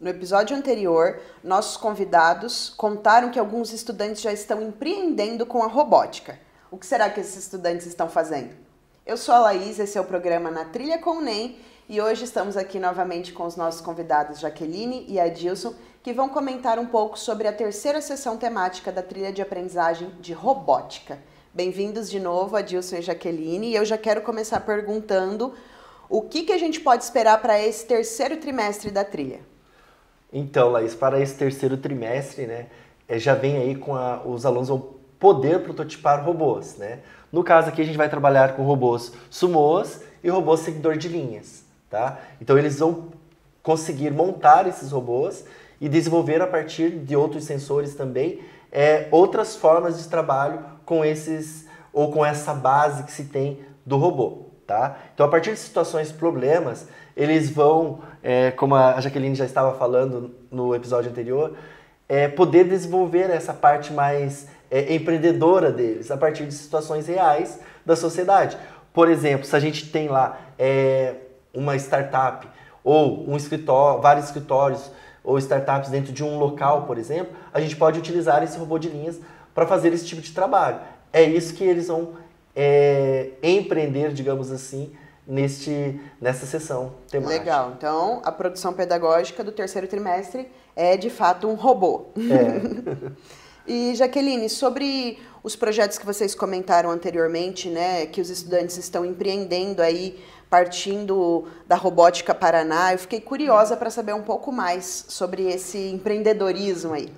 No episódio anterior, nossos convidados contaram que alguns estudantes já estão empreendendo com a robótica. O que será que esses estudantes estão fazendo? Eu sou a Laís, esse é o programa Na Trilha com o NEM e hoje estamos aqui novamente com os nossos convidados Jaqueline e Adilson, que vão comentar um pouco sobre a terceira sessão temática da trilha de aprendizagem de robótica. Bem-vindos de novo, Adilson e Jaqueline, e eu já quero começar perguntando o que a gente pode esperar para esse terceiro trimestre da trilha. Então, Laís, para esse terceiro trimestre, né, já vem aí com os alunos vão poder prototipar robôs, né? No caso aqui a gente vai trabalhar com robôs sumôs e robôs seguidor de linhas, tá? Então eles vão conseguir montar esses robôs e desenvolver a partir de outros sensores também outras formas de trabalho com esses ou com essa base que se tem do robô, tá? Então a partir de situações problemas eles vão, como a Jaqueline já estava falando no episódio anterior, poder desenvolver essa parte mais empreendedora deles a partir de situações reais da sociedade. Por exemplo, se a gente tem lá uma startup ou um escritório, vários escritórios ou startups dentro de um local, por exemplo, a gente pode utilizar esse robô de linhas para fazer esse tipo de trabalho. É isso que eles vão empreender, digamos assim, nessa sessão temática. Legal. Então, a produção pedagógica do terceiro trimestre é, de fato, um robô. E, Jaqueline, sobre os projetos que vocês comentaram anteriormente, né, que os estudantes estão empreendendo aí, partindo da Robótica Paraná, eu fiquei curiosa para saber um pouco mais sobre esse empreendedorismo aí.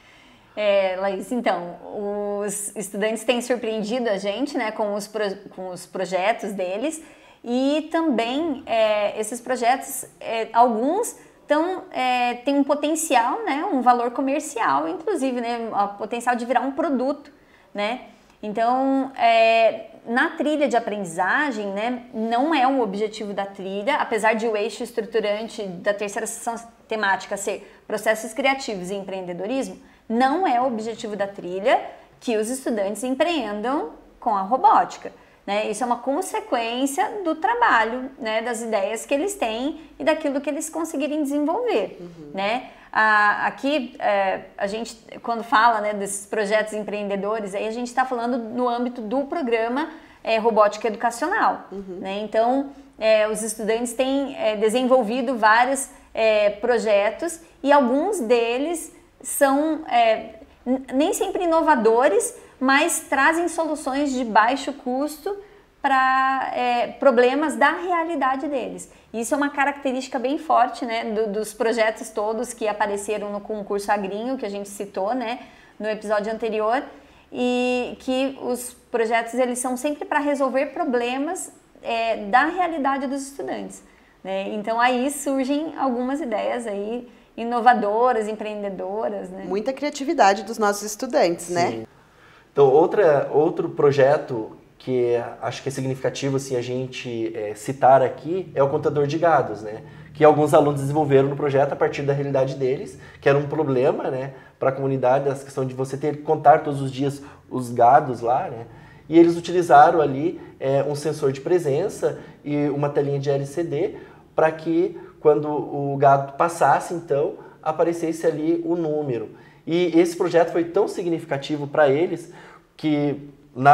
Laís, então, os estudantes têm surpreendido a gente, né, com os projetos deles e também esses projetos, alguns têm um potencial, né, um valor comercial, inclusive, né, o potencial de virar um produto, né? Então, na trilha de aprendizagem, né, não é um objetivo da trilha, apesar de o eixo estruturante da terceira sessão temática ser processos criativos e empreendedorismo, não é o objetivo da trilha que os estudantes empreendam com a robótica, né? Isso é uma consequência do trabalho, né, das ideias que eles têm e daquilo que eles conseguirem desenvolver, né? Aqui, a gente, quando fala, né, desses projetos empreendedores, aí a gente está falando no âmbito do programa Robótica Educacional, né? Então, os estudantes têm desenvolvido vários projetos e alguns deles são nem sempre inovadores, mas trazem soluções de baixo custo para problemas da realidade deles. Isso é uma característica bem forte, né, dos projetos todos que apareceram no concurso Agrinho, que a gente citou, né, no episódio anterior, e que os projetos eles são sempre para resolver problemas da realidade dos estudantes, né? Então aí surgem algumas ideias aí inovadoras, empreendedoras, né? Muita criatividade dos nossos estudantes, Sim. né? Então, outro projeto que acho que é significativo assim, a gente citar aqui é o contador de gados, né? Que alguns alunos desenvolveram no projeto a partir da realidade deles, que era um problema, né, para a comunidade, essa questão de você ter que contar todos os dias os gados lá, né? E eles utilizaram ali um sensor de presença e uma telinha de LCD para que quando o gado passasse, então, aparecesse ali o número. E esse projeto foi tão significativo para eles que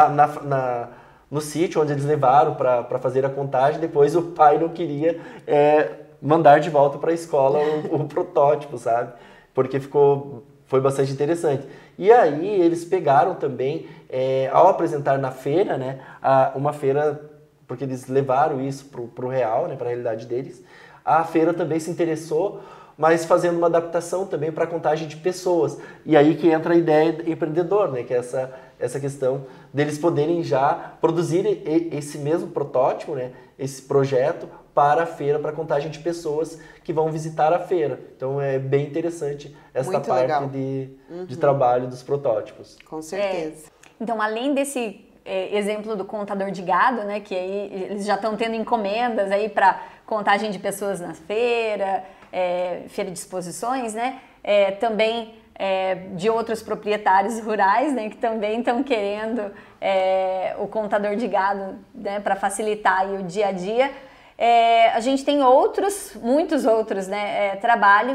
no sítio onde eles levaram para fazer a contagem, depois o pai não queria mandar de volta para a escola o protótipo, sabe? Porque foi bastante interessante. E aí eles pegaram também, ao apresentar na feira, né, uma feira, porque eles levaram isso para o real, né, para a realidade deles, a feira também se interessou, mas fazendo uma adaptação também para a contagem de pessoas. E aí que entra a ideia empreendedor, né? Que é essa questão deles poderem já produzir esse mesmo protótipo, né? Esse projeto para a feira, para a contagem de pessoas que vão visitar a feira. Então é bem interessante essa Muito parte legal. de trabalho dos protótipos. Com certeza. Então, além desse exemplo do contador de gado, né? Que aí eles já estão tendo encomendas aí para contagem de pessoas na feira, feira de exposições, né? Também de outros proprietários rurais, né? Que também estão querendo o contador de gado, né? Para facilitar aí o dia a dia. A gente tem muitos outros, né? Trabalhos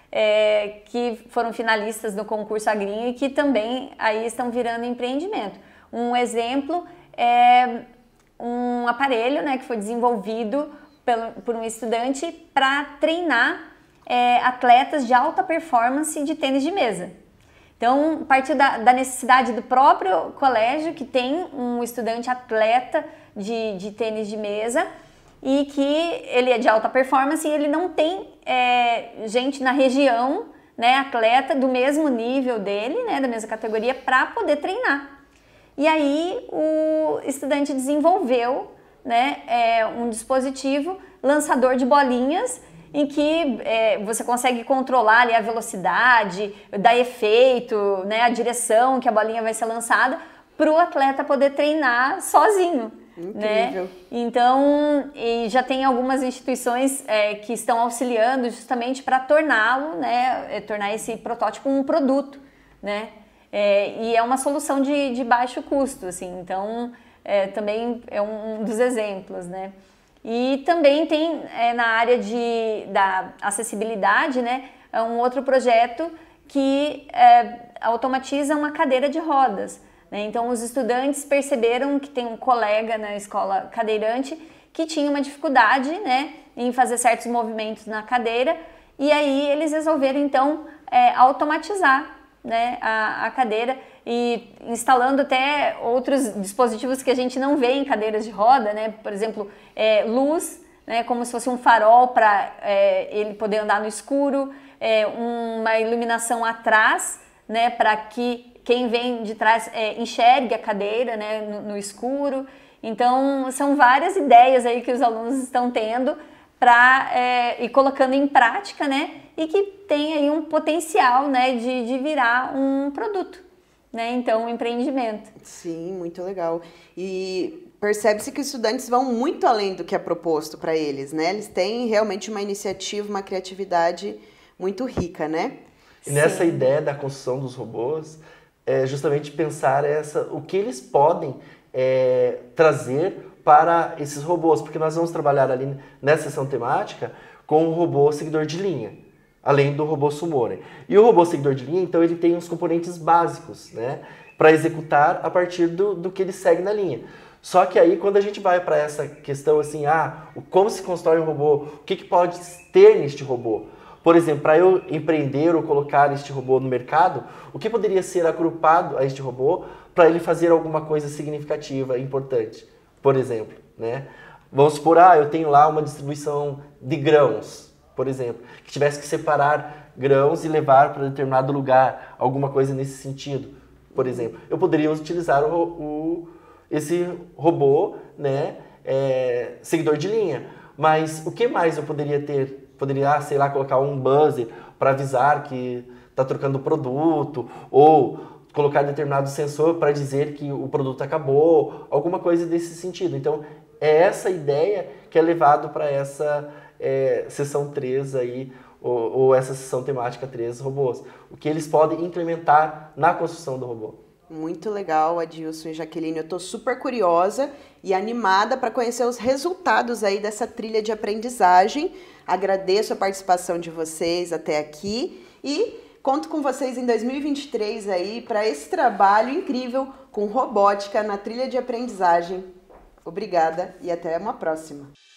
que foram finalistas do concurso Agrinha e que também aí estão virando empreendimento. Um exemplo é um aparelho, né, que foi desenvolvido por um estudante para treinar atletas de alta performance de tênis de mesa. Então, partiu da necessidade do próprio colégio, que tem um estudante atleta de tênis de mesa e que ele é de alta performance e ele não tem gente na região, né, atleta do mesmo nível dele, né, da mesma categoria, para poder treinar. E aí o estudante desenvolveu, né, um dispositivo lançador de bolinhas em que você consegue controlar ali a velocidade, dar efeito, né, a direção que a bolinha vai ser lançada para o atleta poder treinar sozinho. Incrível. Né? Então, e já tem algumas instituições que estão auxiliando justamente para torná-lo, né, tornar esse protótipo um produto, né? E é uma solução de baixo custo, assim, então também é um dos exemplos, né? E também tem na área da acessibilidade, né, um outro projeto que automatiza uma cadeira de rodas, né? Então os estudantes perceberam que tem um colega na escola cadeirante que tinha uma dificuldade, né, em fazer certos movimentos na cadeira e aí eles resolveram então automatizar, né, a cadeira e instalando até outros dispositivos que a gente não vê em cadeiras de roda, né? Por exemplo, luz, né, como se fosse um farol para ele poder andar no escuro, uma iluminação atrás, né, para que quem vem de trás enxergue a cadeira, né, no escuro. Então, são várias ideias aí que os alunos estão tendo para ir colocando em prática, né, e que tem aí um potencial, né, de virar um produto, né, então um empreendimento. Sim, muito legal. E percebe-se que os estudantes vão muito além do que é proposto para eles, né? Eles têm realmente uma iniciativa, uma criatividade muito rica, né? E nessa ideia da construção dos robôs, justamente pensar o que eles podem trazer para esses robôs, porque nós vamos trabalhar ali nessa sessão temática com o robô seguidor de linha, além do robô Sumore. E o robô seguidor de linha, então, ele tem os componentes básicos, né, para executar a partir do que ele segue na linha. Só que aí, quando a gente vai para essa questão assim, como se constrói um robô, o que pode ter neste robô? Por exemplo, para eu empreender ou colocar este robô no mercado, o que poderia ser agrupado a este robô para ele fazer alguma coisa significativa, importante? Por exemplo, né? Vamos supor, eu tenho lá uma distribuição de grãos, por exemplo, que tivesse que separar grãos e levar para determinado lugar, alguma coisa nesse sentido, por exemplo. Eu poderia utilizar esse robô, né, seguidor de linha, mas o que mais eu poderia ter? Poderia, sei lá, colocar um buzzer para avisar que está trocando o produto, ou colocar determinado sensor para dizer que o produto acabou, alguma coisa desse sentido. Então, é essa ideia que é levado para essa sessão 3 aí, ou essa sessão temática 3 robôs. O que eles podem implementar na construção do robô. Muito legal, Adilson e Jaqueline. Eu estou super curiosa e animada para conhecer os resultados aí dessa trilha de aprendizagem. Agradeço a participação de vocês até aqui e conto com vocês em 2023 aí para esse trabalho incrível com robótica na trilha de aprendizagem. Obrigada e até uma próxima.